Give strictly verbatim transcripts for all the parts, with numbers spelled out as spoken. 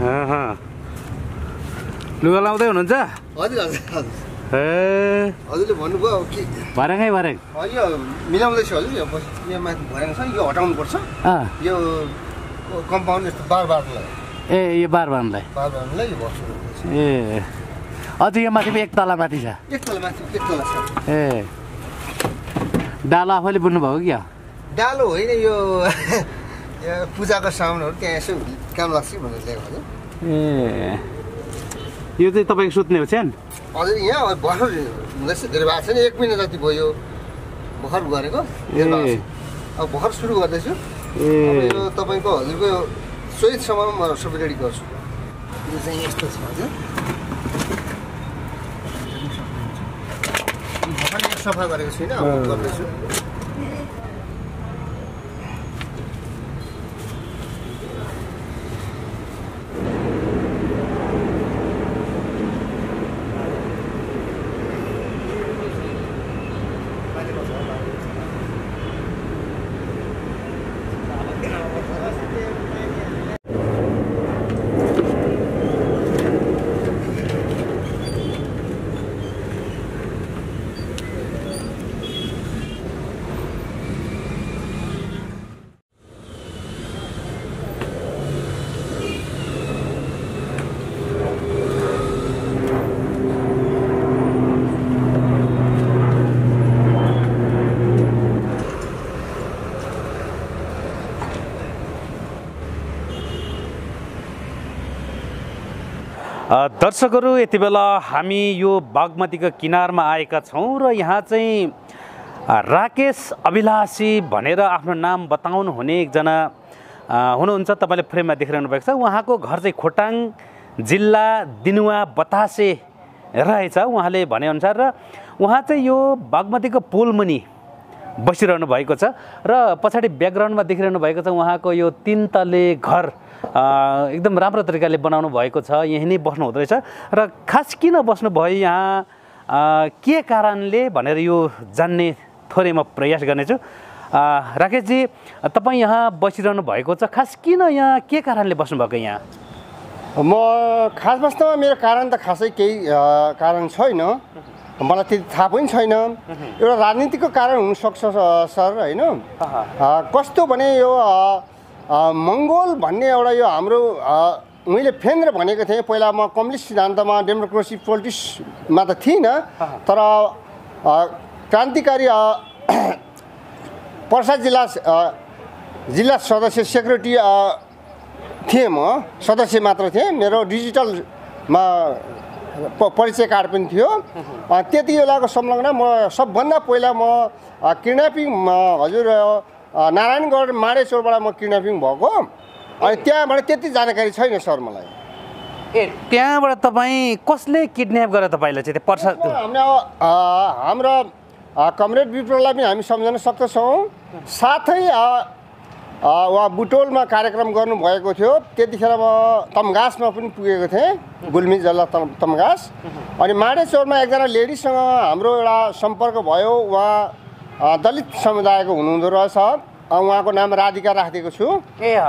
लुगा लाउँदै हुनुहुन्छ? हजुर हजुर हजुर ए हजुरले भन्नुभयो कि भर्याङै भर्याङ यो मिलाउँदैछु हजुर यो यहाँ माथि भर्याङ छ यो हटाउनु पर्छ यो कम्पाउन्ड यस्तो बार बार्नुलाई ए यो बार बार्नुलाई बार बार्नुलाई यो बस्नु ए अझ यो माथि एक तला माथि छ एक तला माथि एक तला छ ए डालो आफैले बुन्नु भएको क्या डालो होइन यो पूजाको सामानहरू त्यहाँ यसो काम लाग्छ भनेर ल्याएको हजुर ए यो चाहिँ तपाईँको सुत्ने हो छ्यान हजुर यहाँ भर्खर हुँदैछ धेरै भएको छैन एक महिना जति भयो भर्खर गरेको अब भर्खर सुरु गर्दैछु ए यो तपाईँको हजुरको चैतसम्म म सबै रेडी गर्छु यो चाहिँ यस्तो छ हजुर भर्खर सफा गरेको छुइनँ अब गर्दैछु दर्शकहरू यति बेला हामी यो बागमतीको किनारमा आएका छौँ र यहाँ चाहिँ राकेश अभिलासी भनेर आफ्नो नाम बताउनु हुने एकजना हुनुहुन्छ तपाईँले फ्रेममा देखिरहनु भएको छ उहाँको घर चाहिँ खोटाङ जिल्ला दिनुवा बतासे रहेछ उहाँले भनेअनुसार र उहाँ चाहिँ यो बागमतीको पुलमुनि बसिरहनु भएको छ र पछाडि ब्याकग्राउन्डमा देखिरहनु भएको छ उहाँको यो तीन तले घर एकदम राम्रो तरिकाले बनाउनु भएको छ यही नै बस्नु हुँदो रहेछ र खास किन बस्नु भयो यहाँ के कारणले भनेर यो जान्ने थोरै म प्रयास गर्नेछु राकेशजी तपाईँ यहाँ बसिरहनु भएको छ खास किन यहाँ के कारणले बस्नुभएको यहाँ म खास वास्तवमा मेरो कारण त खासै केही कारण छैन मलाई त्यति थाहा पनि छैन एउटा राजनीतिको कारण हुनसक्छ सर होइन कस्तो भने यो मङ्गोल भन्ने एउटा यो हाम्रो मैले फेन्द्र भनेको थिएँ पहिला म कम्युनिस्ट सिद्धान्तमा डेमोक्रेसी पोलिटिक्समा त थिइनँ तर क्रान्तिकारी पर्सा जिल्ला जिल्ला सदस्य सेक्रेटरी थिएँ म सदस्य मात्र थिएँ मेरो डिजिटलमा परिचय कार्ड पनि थियो त्यति बेलाको संलग्न म सबभन्दा पहिला म किडन्यापिङ हजुर नारायणगढ माडेचौरबाट म किडन्यापिङ भएको अनि त्यहाँबाट त्यति जानकारी छैन सर मलाई ए त्यहाँबाट तपाईँ कसले किडन्याप गरेर तपाईँलाई चाहिँ पर्सा हाम्रो हाम्रो कमरेड विप्रोलाई पनि हामी सम्झन सक्दछौँ साथै उहाँ बुटोलमा कार्यक्रम गर्नुभएको थियो त्यतिखेर म तमघासमा पनि पुगेको थिएँ गुल्मी जिल्ला तम तमघास अनि माडेचौरमा एकजना लेडिजसँग हाम्रो एउटा सम्पर्क भयो उहाँ दलित समुदायको हुनुहुँदो रहेछ उहाँको नाम राधिका राखिदिएको छु ए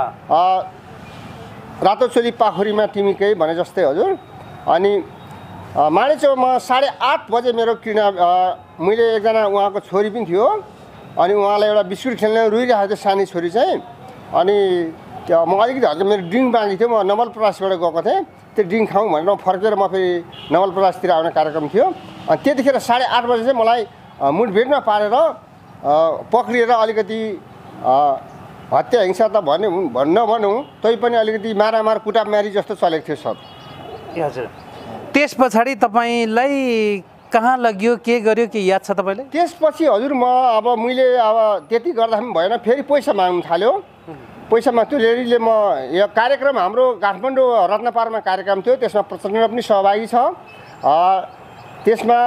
रातो चोली पाखुरीमा तिमीकै भने जस्तै हजुर अनि माडेचौरमा साढे आठ बजे मेरो किडना मैले एकजना उहाँको छोरी पनि थियो अनि उहाँलाई एउटा बिस्कुट खेल्ने रुइरहेको थियो सानी छोरी चाहिँ अनि त्यो म अलिकति हजुर मेरो ड्रिङ्क बाँकी थियो म नवलपरासीबाट गएको थिएँ त्यो ड्रिङ्क खाउँ भनेर म फर्केर म फेरि नवलपरासीतिर आउने कार्यक्रम थियो अनि त्यतिखेर साढे आठ बजे चाहिँ मलाई मुठभेडमा पारेर पक्रिएर अलिकति हत्या हिंसा त भने भन्न भनौँ तैपनि अलिकति मारामार कुटामारी जस्तो चलेको थियो सर ए हजुर त्यस पछाडि तपाईँलाई कहाँ लग्यो के गर्यो के याद छ तपाईँले त्यसपछि हजुर म अब मैले अब त्यति गर्दा पनि भएन फेरि पैसा माग्नु थाल्यो पैसा माग्थ्यो लेडीले म यो कार्यक्रम हाम्रो काठमाडौँ रत्नपारमा कार्यक्रम थियो त्यसमा प्रचण्ड पनि सहभागी छ त्यसमा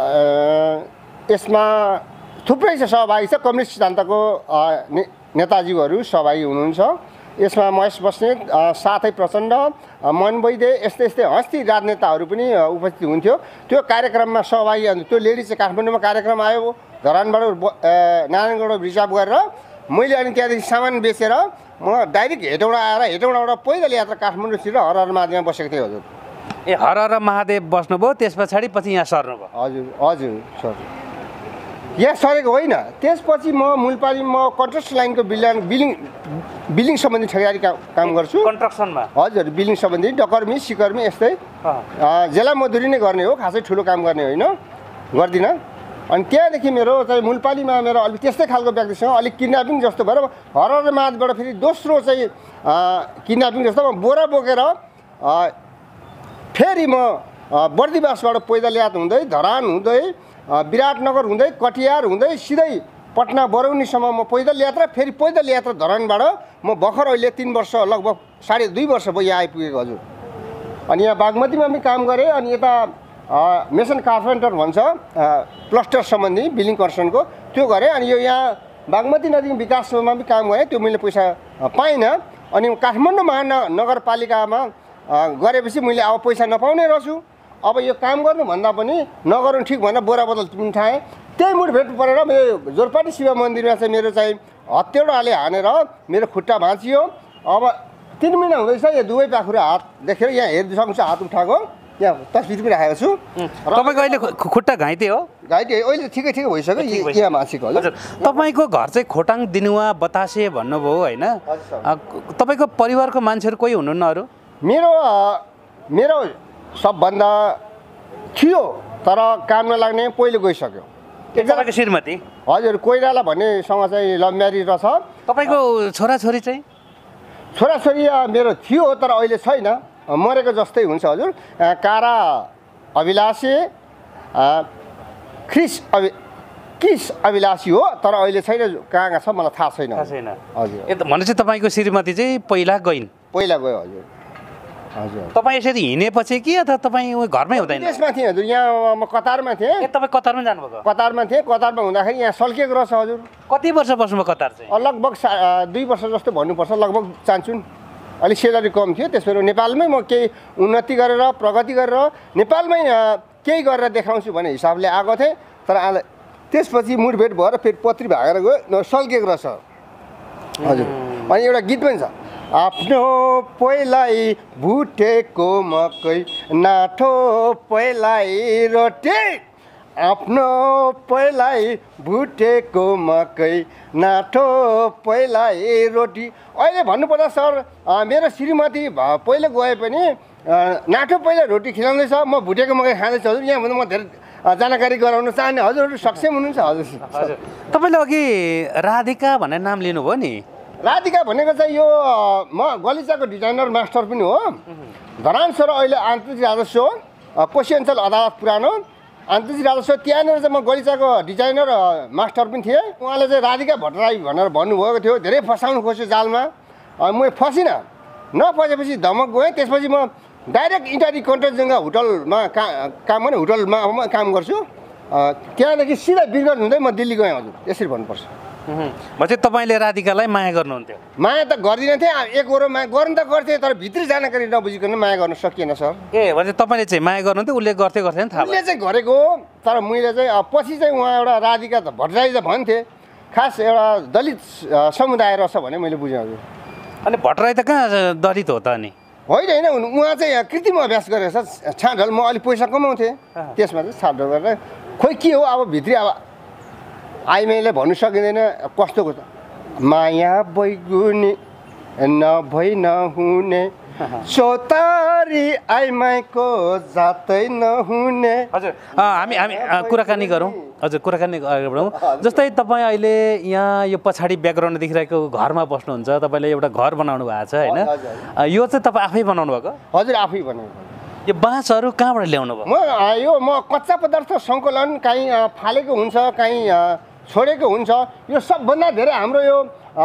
यसमा थुप्रै छ सहभागी छ कम्युनिस्ट सिद्धान्तको नेताजीहरू सहभागी हुनुहुन्छ यसमा महेश बस्नेत साथै प्रचण्ड मन वैद्य यस्तै यस्तै हस्ती राजनेताहरू पनि उपस्थित हुन्थ्यो त्यो कार्यक्रममा सहभागी त्यो लेडी चाहिँ काठमाडौँमा कार्यक्रम आयो धरानबाट नारायणगढ रिजर्भ गरेर मैले अनि त्यहाँदेखि सामान बेचेर म डाइरेक्ट हेटौँडा आएर हेटौँडाबाट पैदल यात्रा काठमाडौँतिर हर हर महादेवमा बसेको थिएँ हजुर। ए हर हर महादेव बस्नुभयो, त्यस पछाडि पछि यहाँ सर्नुभयो? हजुर हजुर सर, यहाँ सरेको होइन। त्यसपछि म मुलपाली म कन्स्ट्रक्सन लाइनको बिल्डिङ बिल्डिङ बिल्डिङ सम्बन्धी ठेकेदारी काम काम गर्छु। कन्स्ट्रक्सनमा? हजुर, बिल्डिङ सम्बन्धी डकर्मी सिकर्मी यस्तै जेला मजदुरी नै गर्ने हो, खासै ठुलो काम गर्ने होइन, गर्दिनँ। अनि त्यहाँदेखि मेरो चाहिँ मुलपालीमा मेरो अलिक त्यस्तै खालको व्यक्तिसँग अलिक किडन्यापिङ जस्तो भएर हर हर महादेवबाट फेरि दोस्रो चाहिँ किडन्यापिङ जस्तो म बोरा बोकेर फेरि म बर्दिवासबाट पैदल यात्रा हुँदै धरान हुँदै विराटनगर हुँदै कटिहार हुँदै सिधै पटना बरौनीसम्म म पैदल यात्रा, फेरि पैदल यात्रा धरानबाट म भर्खर अहिले तिन वर्ष लगभग साढे दुई वर्ष भयो यहाँ आइपुगेको हजुर। अनि यहाँ बागमतीमा पनि काम गरेँ। अनि यता मेसन कार्पेन्टर भन्छ प्लस्टर सम्बन्धी बिल्डिङ कन्स्ट्रक्सनको त्यो गरेँ। अनि यो यहाँ बागमती नदी विकासमा पनि काम गरेँ, त्यो मैले पैसा पाइनँ। अनि काठमाडौँ महानगरपालिकामा गरेपछि मैले अब पैसा नपाउने रहेछु, अब यो काम गर्नुभन्दा पनि नगर्नु ठिक भनेर बोरा बदल उठाएँ। त्यही मुठभेट परेर मेरो जोरपाटी शिव मन्दिरमा चाहिँ मेरो चाहिँ हत्तेडाले हानेर मेरो खुट्टा भाँचियो। अब तिन महिना हुँदैछ यो दुवै पाखुरा हात देखेर यहाँ हेर्नु सक्नुहुन्छ, हात उठाएको यहाँ तस्बिर पनि राखेको छु। तपाईँको अहिले खुट्टा घाइते हो? घाइते अहिले ठिकै ठिकै भइसक्यो, यहाँ भाँचेको हजुर। तपाईँको घर चाहिँ खोटाङ दिनुवा बतासे भन्नुभयो होइन? तपाईँको परिवारको मान्छेहरू कोही हुनुहुन्न अरू? मेरो मेरो सबभन्दा थियो तर काम नलाग्ने पहिलो गइसक्यो। एकजनाको श्रीमती? हजुर, कोइराला भन्नेसँग चाहिँ लभ म्यारिज रहेछ। तपाईँको छोराछोरी चाहिँ? छोराछोरी मेरो थियो तर अहिले छैन, मरेको जस्तै हुन्छ हजुर। कारा अभिलाषी क्रिस अभि किस अभिलाषी हो, तर अहिले छैन, कहाँ कहाँ छ मलाई थाहा छैन छैन हजुर। भनेपछि तपाईँको श्रीमती चाहिँ पहिला गइन्? पहिला गयो हजुर हजुर। तपाईँ यसरी हिँडेपछि कि अथवा तपाईँ घरमै हुँदैन? विदेशमा थिएँ हजुर, यहाँ म कतारमा थिएँ। ए तपाईँ कतारमा जानुभएको? कतारमा थिएँ, कतारमा हुँदाखेरि यहाँ सल्किएको रहेछ हजुर। कति वर्ष बस्नुभयो कतार चाहिँ? लगभग सा दुई वर्ष जस्तो भन्नुपर्छ, लगभग चान्चुन। अलिक सेलरी कम थियो, त्यसपछि नेपालमै म केही उन्नति गरेर प्रगति गरेर नेपालमै केही गरेर देखाउँछु भन्ने हिसाबले आएको थिएँ। तर त्यसपछि मुठभेट भएर फेरि पत्री भागेर गयो, सल्किएको रहेछ हजुर। अनि एउटा गीत पनि छ, आफ्नो पहिलाई भुटेको मकै नाठो पहिलाई रोटी, आफ्नो पहिलाई भुटेको मकै नाठो पहिलाई रोटी। अहिले भन्नुपर्दा सर मेरो श्रीमती पहिला गए पनि नाठो पहिला रोटी खिलाउँदैछ, म भुटेको मकै खाँदैछु हजुर। यहाँ भन्दा म धेरै जानकारी गराउन चाहने हजुरहरू सक्षम हुनुहुन्छ हजुर। हजुर, तपाईँले अघि राधिका भनेर नाम लिनुभयो नि? राधिका भनेको चाहिँ यो म गलिचाको डिजाइनर मास्टर पनि हो। धरान सर अहिले आन्तरिक राजस्व कोशी अञ्चल अदालत पुरानो आन्तरिक राजस्व, त्यहाँनिर चाहिँ म गलिचाको डिजाइनर मास्टर पनि थिएँ। उहाँले चाहिँ राधिका भट्टराई भनेर भन्नुभएको थियो, धेरै फसाउनु खोज्यो जालमा। म फसिनँ, नफसेपछि धमक गएँ। त्यसपछि म डाइरेक्ट इटारी कन्ट्रोलजङ्गा होटलमा का काम गर्ने होटलमा काम गर्छु। त्यहाँदेखि सिधै बिरगन्ज हुँदै म दिल्ली गएँ हजुर, यसरी भन्नुपर्छ। भनेपछि तपाईँले राधिकालाई माया गर्नुहुन्थ्यो? माया त गर्दिनँ थिएँ, एक ओरो माया गर्नु त गर्थेँ, तर भित्री जानकारी नबुझिकन माया गर्न सकिएन सर। ए भने तपाईँले चाहिँ माया गर्नुहुन्थ्यो, उसले गर्थे गर्थे थाहा? उसले चाहिँ गरेको, तर मैले चाहिँ पछि चाहिँ उहाँ एउटा राधिका त भट्टराई त भन्थे, खास एउटा दलित समुदाय रहेछ भने मैले बुझेँ हजुर। अनि भट्टराई त कहाँ दलित हो त? अनि होइन होइन, उहाँ चाहिँ कृत्रिम अभ्यास गरेर छाँडल, म अलिक पैसा कमाउँथेँ त्यसमा चाहिँ छाँडल गरेर। खोइ के हो अब भित्री अब आइमाईले भन्नु सकिँदैन कस्तो माया बैगुनी नभई नहुने चौतारी आइमाईको जातै नहुने। हजुर हामी हामी कुराकानी गरौँ हजुर, कुराकानी अगाडि बढौँ। जस्तै तपाईँ अहिले यहाँ यो पछाडि ब्याकग्राउन्ड देखिरहेको घरमा बस्नुहुन्छ, तपाईँले एउटा घर बनाउनु भएको छ होइन? यो चाहिँ तपाईँ आफै बनाउनु भएको? हजुर आफै बनाउनु। यो बाँसहरू कहाँबाट ल्याउनु भयो? म यो म कच्चा पदार्थ सङ्कलन काहीँ फालेको हुन्छ, काहीँ छोडेको हुन्छ। यो सबभन्दा धेरै हाम्रो यो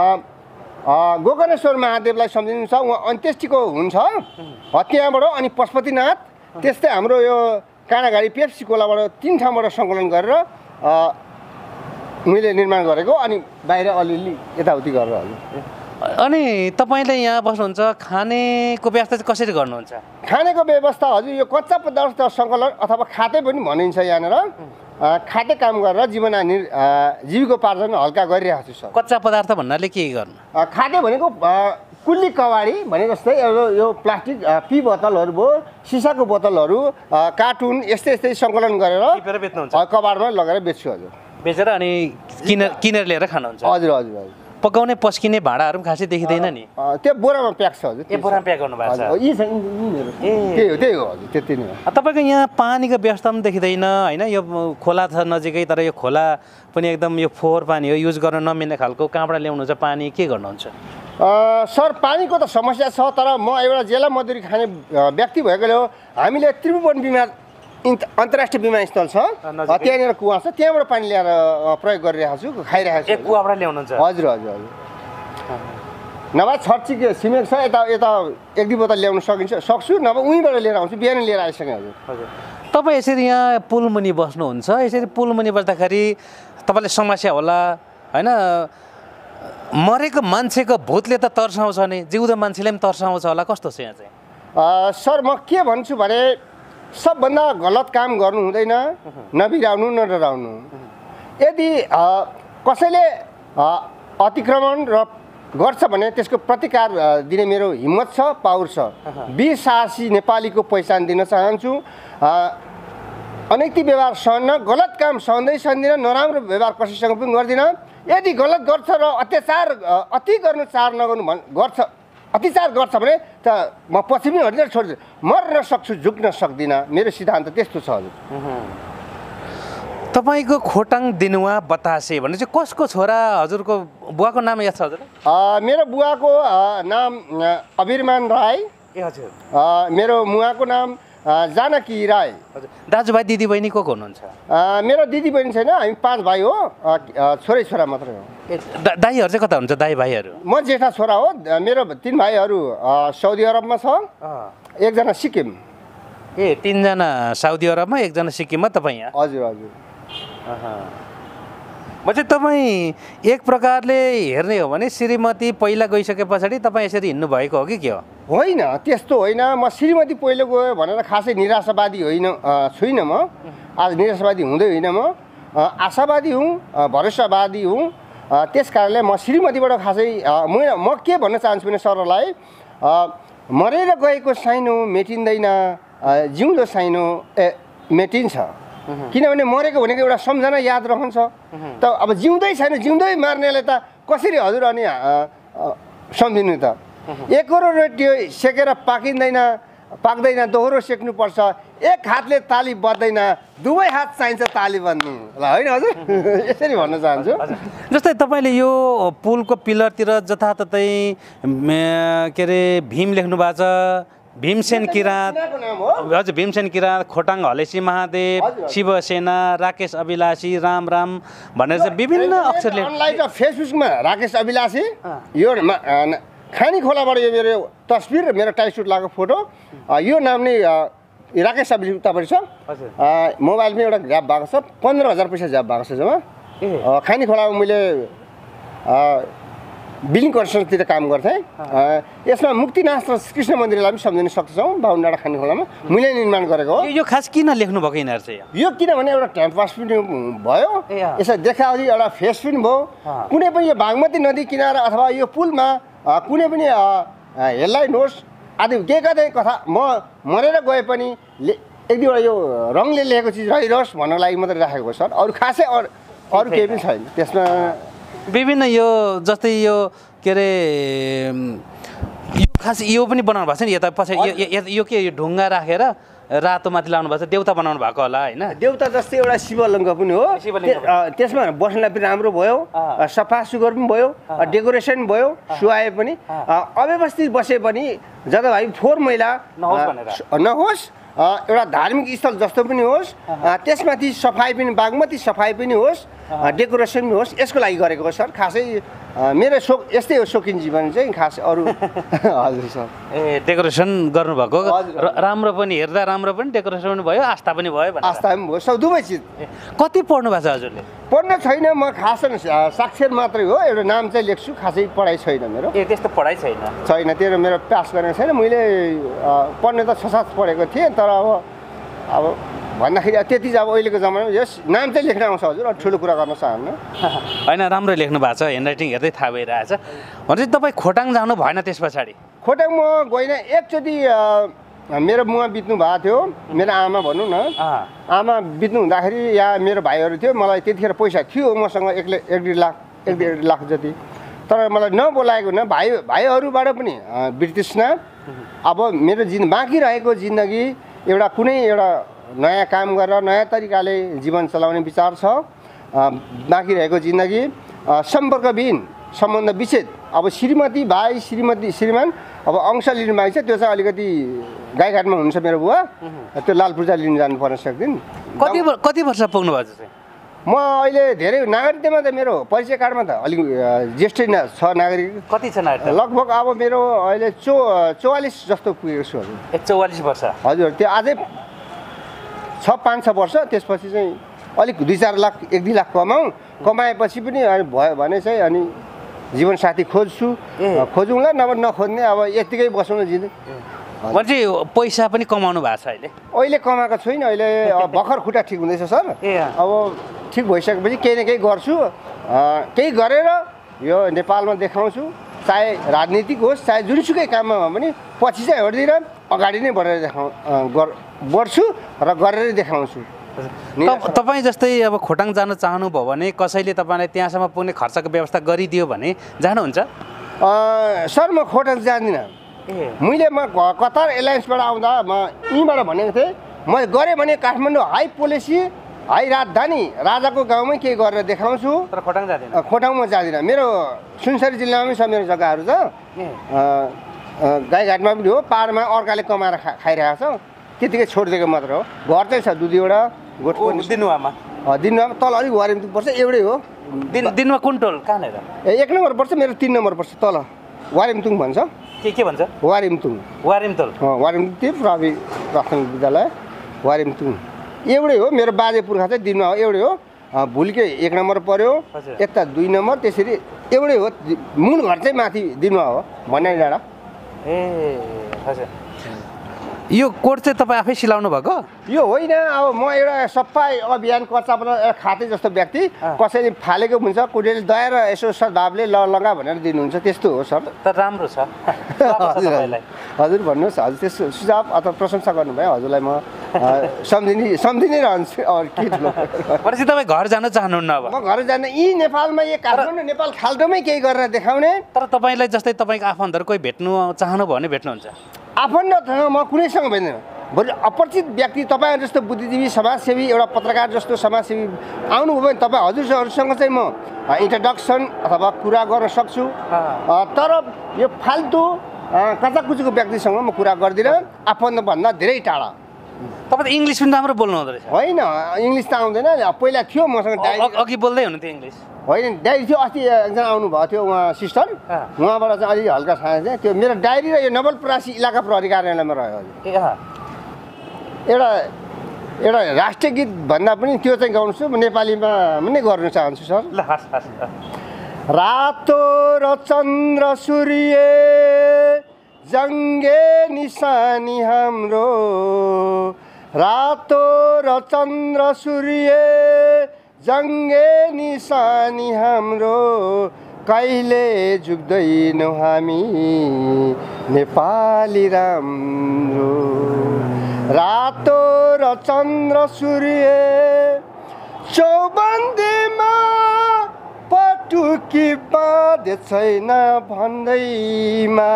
गोकर्णेश्वर महादेवलाई सम्झिनुहुन्छ, उहाँ अन्त्येष्टिको हुन्छ त्यहाँबाट। अनि पशुपतिनाथ, त्यस्तै हाम्रो यो काँडागाडी पेप्सी कोलाबाट तिन ठाउँबाट सङ्कलन गरेर मैले निर्माण गरेको। अनि बाहिर अलिअलि यताउति गरेर हजुर। अनि तपाईँले यहाँ बस्नुहुन्छ, खानेको व्यवस्था चाहिँ कसरी गर्नुहुन्छ? खानेको व्यवस्था हजुर यो कच्चा पदार्थ सङ्कलन अथवा खाते पनि भनिन्छ यहाँनिर। खाते काम गरेर जीवन जीविकोपार्जन हल्का गरिरहेको छु सर। कच्चा पदार्थ भन्नाले के गर्नु? खाते भनेको कुल्ली कवाडी भने जस्तै यो प्लास्टिक पी बोतलहरू भयो, सिसाको बोतलहरू, कार्टुन यस्तै यस्तै सङ्कलन गरेर कबाडमा लगेर बेच्छु हजुर। बेचेर अनि किनेर किनेर लिएर खानुहुन्छ? हजुर हजुर हजुर। पकाउने पस्किने भाँडाहरू पनि खासै देखिँदैन नि? त्यो बोरामा प्याक छ हजुर। ए बोरामा प्याक गर्नु भएको छ? यी छ यिनीहरू। त्यही हो त्यही हो हजुर, त्यति नै हो। तपाईँको यहाँ पानीको व्यवस्था पनि देखिँदैन होइन? यो खोला छ नजिकै, तर यो खोला पनि एकदम यो फोहोर पानी हो, युज गर्न नमिल्ने खालको। कहाँबाट ल्याउनुहुन्छ पानी, के गर्नुहुन्छ? सर पानीको त समस्या छ, तर म एउटा जेला मजदुरी खाने व्यक्ति भएकोले हो हामीले त्रिभुवन बिमा अन्तर्राष्ट्रिय विमानस्थल छ, त्यहाँनिर कुवा छ, त्यहाँबाट पानी ल्याएर प्रयोग गरिरहेको छु, खाइरहेको छु। एक कुवाबाट ल्याउनुहुन्छ? हजुर हजुर हजुर। नभए छर्चिक सिमेन्ट छ, यता यता एक दुई बोतल ल्याउन सकिन्छ सक्छु, नभए उहीँबाट लिएर आउँछु, बिहान लिएर आइसकेँ हजुर। हजुर। तपाईँ यसरी यहाँ पुलमुनि बस्नुहुन्छ, यसरी पुलमुनि बस्दाखेरि तपाईँले समस्या होला होइन? मरेको मान्छेको भूतले त तर्साउँछ नि, जिउँदो मान्छेले पनि तर्साउँछ होला, कस्तो छ यहाँ चाहिँ? सर म के भन्छु भने सबभन्दा गलत काम गर्नु हुँदैन, नबिराउनु न डराउनु। यदि कसैले अतिक्रमण र गर्छ भने त्यसको प्रतिकार दिने मेरो हिम्मत छ, पावर छ। वीर साहसी नेपालीको पहिचान दिन चाहन्छु। अनैतिक व्यवहार सहन्न, गलत काम सहँदै सहँदिनँ, नराम्रो व्यवहार कसैसँग पनि गर्दिनँ। यदि गलत गर्छ र अत्याचार अति गर्नु चार नगर्नु भन् गर्छ अत्याचार गर्छ भने त म पछि पनि हटिदिएर छोड्दिनँ। मर्न सक्छु, झुक्न सक्दिनँ, मेरो सिद्धान्त त्यस्तो छ हजुर। तपाईँको खोटाङ दिनुवा बतासे भन्ने चाहिँ कसको छोरा, हजुरको बुवाको नाम याद छ हजुर? मेरो बुवाको नाम अभिरमान राई। ए हजुर। मेरो मुवाको नाम जानकी राई। हजुर। दाजुभाइ दिदीबहिनी को को हुनुहुन्छ? मेरो दिदीबहिनी छैन, हामी पाँच भाइ हो, छोरै छोरा मात्रै हो। ए दाइहरू चाहिँ कता हुनुहुन्छ, दाइ भाइहरू? म जेठा छोरा हो। मेरो तिन भाइहरू साउदी अरबमा छ, एकजना सिक्किम। ए तिनजना साउदी अरबमा, एकजना सिक्किममा, तपाईँ यहाँ? हजुर हजुर। म चाहिँ तपाईँ एक प्रकारले हेर्ने हो भने श्रीमती पहिला गइसके पछाडि तपाईँ यसरी हिँड्नु भएको हो कि के हो? होइन त्यस्तो होइन। म श्रीमती पहिलो गयो भनेर खासै निराशावादी होइन छुइनँ म। आज निराशावादी हुँदै होइन, म आशावादी हुँ, भरोसावादी हुँ। त्यस कारणले म श्रीमतीबाट खासै म म के भन्न चाहन्छु भने सरलाई, मरेर गएको साइनो मेटिँदैन, जिउँदो साइनो ए मेटिन्छ। किनभने मरेको भनेको एउटा सम्झना याद रहन्छ। त अब जिउँदै छैन, जिउँदै मार्नेले त कसरी हजुर अनि सम्झिनु त? एकरो रोटी सेकेर पाकिँदैन, पाक्दैन, दोहोरो सेक्नुपर्छ। एक हातले ताली बज्दैन, दुवै हात चाहिन्छ ताली बज्नु ल, होइन हजुर? यसरी भन्न चाहन्छु। जस्तै तपाईँले यो पुलको पिलरतिर जताततै के अरे भीम लेख्नु भएको छ, भीमसेन किराँत, हजुर भीमसेन किराँत, खोटाङ हलेसी महादेव, शिवसेना, राकेश अभिलाषी, राम राम भनेर चाहिँ विभिन्न अक्षरले। अनलाइन फेसबुकमा राकेश अभिलाषी, यो खानी खोलाबाट यो मेरो तस्बिर, मेरो टाई सुट लगाएको फोटो, यो नाम नै राकेश अभिलाषी उतापट्टि छ। मोबाइलमा एउटा झ्याप भएको छ, पन्ध्र हजार पैसा झ्याप भएको छ जम्मा। खानी खोलामा मैले बिलिङ कन्स्ट्रक्सनतिर काम गर्थेँ। यसमा मुक्तिनाथ र कृष्ण मन्दिरलाई पनि सम्झिन सक्छौँ, बाहुन डाँडा खानी खोलामा मैले निर्माण गरेको हो। यो खास किन लेख्नु भएको यिनीहरू चाहिँ? यो किनभने एउटा टाइम पास पनि भयो, यसो देखाउँदै एउटा फेस पनि भयो। कुनै पनि यो बागमती नदी किनारा अथवा यो पुलमा कुनै पनि हेडलाइन होस् आदि के कतै कथा म मरेर गए पनि एक दुईवटा यो रङले लेखेको चिज रहिरहोस् भन्नको लागि मात्रै राखेको सर। अरू खासै अरू अरू केही पनि छैन त्यसमा। विभिन्न यो जस्तै यो के अरे यो खास यो पनि बनाउनु भएको छ नि यता पछाडि, यो के ढुङ्गा राखेर रातो माथि लाउनु भएको छ, देउता बनाउनु भएको होला होइन? देउता जस्तै एउटा शिवलिङ्ग पनि हो, त्यसमा बस्नलाई पनि राम्रो भयो, सफा सुग्घर पनि भयो, डेकोरेसन भयो, सुहाए पनि। अव्यवस्थित बसे पनि जताभाइ फोहोर मैला नहोस्, एउटा धार्मिक स्थल जस्तो पनि होस्, त्यसमाथि सफाइ पनि, बागमती सफाइ पनि होस्, डेकोरेसन पनि होस्, यसको लागि गरेको हो सर। खासै मेरो सोक यस्तै हो, सोकिन जीवन चाहिँ खास अरू। हजुर सर। ए डेकोरेसन गर्नुभएको, राम्रो पनि, हेर्दा राम्रो पनि, डेकोरेसन पनि भयो, आस्था पनि भयो। आस्था पनि भयो, सब दुवै चिज। कति पढ्नु भएको छ हजुरले? पढ्न छैन, म खास साक्षर मात्रै हो, एउटा नाम चाहिँ लेख्छु, खासै पढाइ छैन मेरो। ए त्यस्तो पढाइ छैन? छैन, त्यो मेरो पास गरेको छैन। मैले पढ्ने त छ सात पढेको थिएँ, तर अब अब भन्दाखेरि त्यति चाहिँ अब अहिलेको जमानामा यस नाम चाहिँ लेख्न आउँछ हजुर, ठुलो कुरा गर्न चाहन्न। होइन, राम्रो लेख्नु भएको छ, ह्यान्डराइटिङ हेर्दै थाहा भइरहेछ। भनेपछि तपाईँ खोटाङ जानु भएन त्यस पछाडि? खोटाङ म गइनँ, एकचोटि मेरो मुवा बित्नु भएको थियो, मेरो आमा भनौँ न, आमा बित्नु हुँदाखेरि यहाँ मेरो भाइहरू थियो, मलाई त्यतिखेर पैसा थियो मसँग एक एक डेढ लाख एक डेढ लाख जति, तर मलाई नबोलाएको न भाइ भाइहरूबाट पनि ब्रिटिसमा। अब मेरो जिन बाँकी रहेको जिन्दगी एउटा कुनै एउटा नयाँ काम गरेर नयाँ तरिकाले जीवन चलाउने विचार छ। बाँकी रहेको जिन्दगी सम्पर्कविहीन, सम्बन्ध विच्छेद। अब श्रीमती भाइ श्रीमती श्रीमान अब अंश लिनु भएको छ, त्यो चाहिँ अलिकति गाईघाटमा हुन्छ मेरो बुवा, त्यो लाल पूजा लिनु जानुपर्ने सक्दिन। कति कति वर्ष पुग्नु भएको छ? म अहिले धेरै नागरिकतामा त मेरो परिचय कार्डमा त अलिक ज्येष्ठै छ नागरिक। कति छ नागरिक? लगभग अब मेरो अहिले चौ चौवालिस जस्तो पुगेको छु हजुर। एक चौवालिस वर्ष हजुर, त्यो अझै छ पाँच छ वर्ष, त्यसपछि चाहिँ अलिक दुई चार लाख एक दुई लाख कमाउँ, कमाएपछि पनि अनि भयो भने चाहिँ अनि जीवनसाथी खोज्छु, खोजौँला, नभए नखोज्ने, अब यतिकै बसौँ जिन्दगी। भनेपछि पैसा पनि कमाउनु भएको छ अहिले? अहिले कमाएको छुइनँ, अहिले भर्खर खुट्टा ठिक हुँदैछ सर। अब ठिक भइसकेपछि केही न केही गर्छु, केही गरेर यो नेपालमा देखाउँछु, चाहे राजनीतिक होस् चाहे जुनसुकै काममा पनि पछि चाहिँ हट्दिनँ, अगाडि नै बढेर देखाउँ बढ्छु र गरेरै देखाउँछु। तपाईँ जस्तै अब खोटाङ जान चाहनुभयो भने कसैले तपाईँलाई त्यहाँसम्म पुग्ने खर्चको व्यवस्था गरिदियो भने जानुहुन्छ? सर म खोटाङ जान्दिनँ। मैले म कतार एलायन्सबाट आउँदा म यहीँबाट भनेको थिएँ, म गरेँ भने काठमाडौँ हाई पोलिसी हाई राजधानी राजाको गाउँमै केही गरेर देखाउँछु, तर खोटाङ जाँदिनँ। खोटाङमा जाँदिनँ। मेरो सुनसरी जिल्लामै छ मेरो जग्गाहरू छ, गाईघाटमा पनि हो, पाहाडमा अर्काले कमाएर खा खाइरहेको छ, त्यतिकै छोडिदिएको मात्र हो। घर चाहिँ छ दुई दुईवटा गोठ दिनुवामा। दिनुवामा तल अलिक वारिमतुङ पर्छ, एउटै हो। दिन दिनमा कुन टोल कहाँनिर? ए एक नम्बर पर्छ, मेरो तिन नम्बर पर्छ, तल वारिमतुङ भन्छ। के के भन्छ? वारिमतुङ। वारिमतोल? वारिमतुङ त्यो प्रवि प्राथमिक विद्यालय वारिमतुङ एउटै हो। मेरो बाजे पुर्खा चाहिँ दिनमा हो, एउटै हो। भुल्के एक नम्बर पर्यो, यता दुई नम्बर, त्यसरी एउटै हो। मूल घर चाहिँ माथि दिनमा हो, भन्ने डाँडा। ए हजुर, यो कोट चाहिँ तपाईँ आफै सिलाउनु भएको? यो होइन, अब म एउटा सफाइ अभियान कच्चा खाते जस्तो व्यक्ति, कसैले फालेको हुन्छ, कुनैले दया र यसो सद्भावले ल लगा भनेर दिनुहुन्छ, त्यस्तो हो सर। त राम्रो छ। हजुर भन्नुहोस्, हजुर त्यस्तो सुझाव अथवा प्रशंसा गर्नुभयो, हजुरलाई म सम्झिने सम्झिनै रहन्छु। अरू के ठुलो भनेपछि तपाईँ घर जान चाहनुहुन्न? अब म घर जान, यी नेपालमा यही काठमाडौँ नेपाल खाल्टोमै केही गरेर देखाउने। तर तपाईँलाई जस्तै तपाईँको आफन्तहरू कोही भेट्नु चाहनुभयो भने भेट्नुहुन्छ? आफन्तसँग म कुनैसँग भेट्दैन, बरु अपरिचित व्यक्ति तपाईँहरू जस्तो बुद्धिजीवी समाजसेवी, एउटा पत्रकार जस्तो समाजसेवी आउनुभयो भने तपाईँ हजुरहरूसँग चाहिँ म इन्ट्रोडक्सन अथवा कुरा गर्न सक्छु। तर यो फाल्तु कचाकुचीको व्यक्तिसँग म कुरा गर्दिनँ, आफन्तभन्दा धेरै टाढा। तपाईँ त इङ्ग्लिस पनि राम्रो बोल्नु हुँदो रहेछ? होइन, इङ्ग्लिस त आउँदैन, पहिला थियो मसँग डायरी। अघि बोल्दै हुनुहुन्थ्यो इङ्ग्लिस? होइन, डायरी थियो। अस्ति एकजना आउनुभएको थियो उहाँ सिस्टर, उहाँबाट चाहिँ अलिक हल्का सानो थियो। त्यो मेरो डायरी र यो नवलपरासी इलाका प्रहरी कार्यालयमा रह्यो हजुर। एउटा एउटा राष्ट्रिय गीत भन्दा पनि त्यो चाहिँ गाउँछु, म नेपालीमा नै गर्न चाहन्छु सर। ल हस् हस्। रातो र चन्द्र सूर्य जङ्गे निशानी हाम्रो, रातो र चन्द्र सूर्य जङ्गे निशानी हाम्रो, कहिले झुक्दैनौँ हामी नेपाली राम्रो। रातो र चन्द्र सूर्य चौबन्दीमा पटुकी बाँधे छैन भन्दैमा,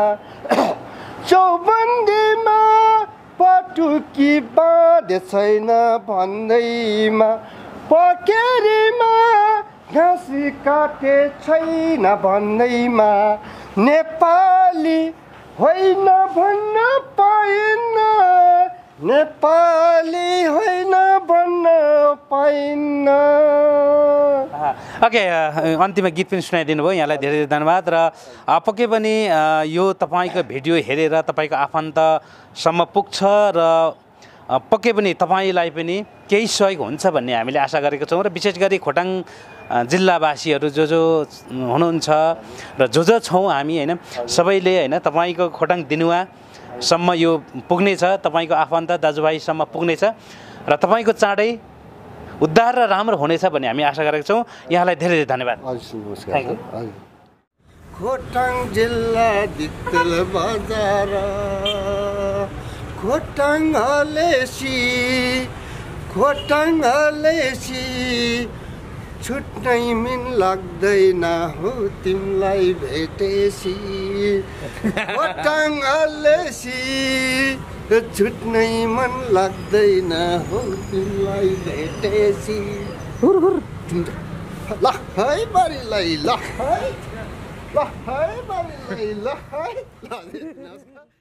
चौबन्दीमा पटुकी बाँधे छैन भन्दैमा, पकेरीमा घाँस काटे छैन भन्दैमा, नेपाली होइन भन्न पाइन्न, नेपाली होइन भन्न पाइन्न। ओके, अन्तिममा गीत पनि सुनाइदिनु भयो, यहाँलाई धेरै धेरै धन्यवाद। र पक्कै पनि यो तपाईँको भिडियो हेरेर तपाईँको आफन्तसम्म पुग्छ र पक्कै पनि तपाईँलाई पनि केही सहयोग हुन्छ भन्ने हामीले आशा गरेका छौँ र विशेष गरी खोटाङ जिल्लावासीहरू जो जो हुनुहुन्छ र जो जो छौँ हामी होइन सबैले होइन तपाईँको खोटाङ दिनुवासम्म यो पुग्नेछ, तपाईँको आफन्त दाजुभाइसम्म पुग्नेछ र तपाईँको चाँडै उद्धार र राम्रो हुनेछ भन्ने हामी आशा गरेका छौँ। यहाँलाई धेरै धेरै धन्यवाद। खोटाङ जिल्ला दिक्तल बजार खोटाङ हलेसी खोटाङ हलेसी छुट्नै मन लाग्दैन हो तिमीलाई भेटेसी खोटाङ हलेसी छुट्नै मन लाग्दैन हो तिमीलाई भेटेसी ल है बारीलाई ल है ल है बारीलाई ल है